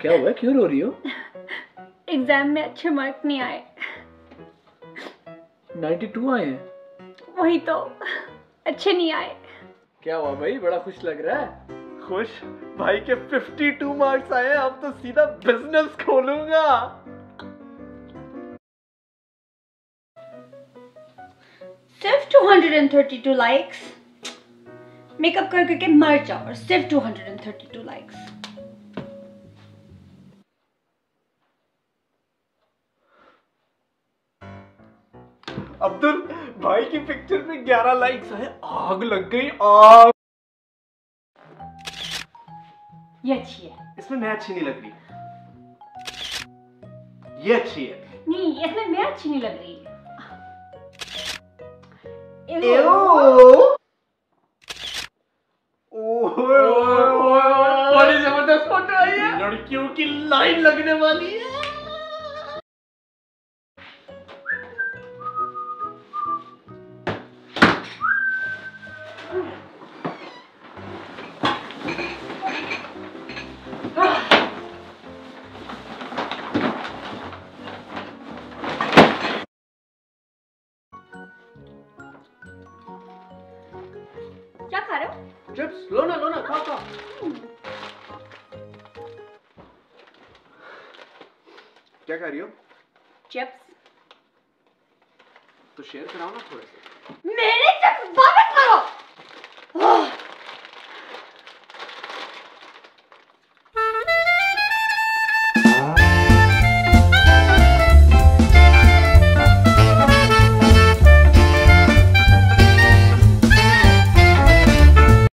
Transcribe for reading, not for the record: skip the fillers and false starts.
क्या हुआ, क्यों रो रही हो? एग्जाम में अच्छे मार्क नहीं आए। 92 आए हैं? वही तो, अच्छे नहीं आए। क्या हुआ भाई, बड़ा खुश लग रहा है। खुश? भाई के 52 मार्क्स आए हैं, अब तो सीधा बिजनेस खोलूंगा। सिर्फ 232 लाइक्स। मेकअप कर करके मर जाओ और सिर्फ 232 लाइक्स। अब्दुल भाई की पिक्चर पे 11 लाइक्स आए, आग लग गई, आग। ये अच्छी है। इसमें मैं अच्छी नहीं लग रही। ये अच्छी है। नहीं, इसमें मैं अच्छी नहीं लग रही। बड़ी जबरदस्त फोटो आई है, लड़कियों की लाइन लगने वाली है। क्या खा रहे हो? चिप्स, लो ना खाओ। क्या खा रही हो? चिप्स। तो शेयर कराओ ना थोड़े से। मेरे चिप्स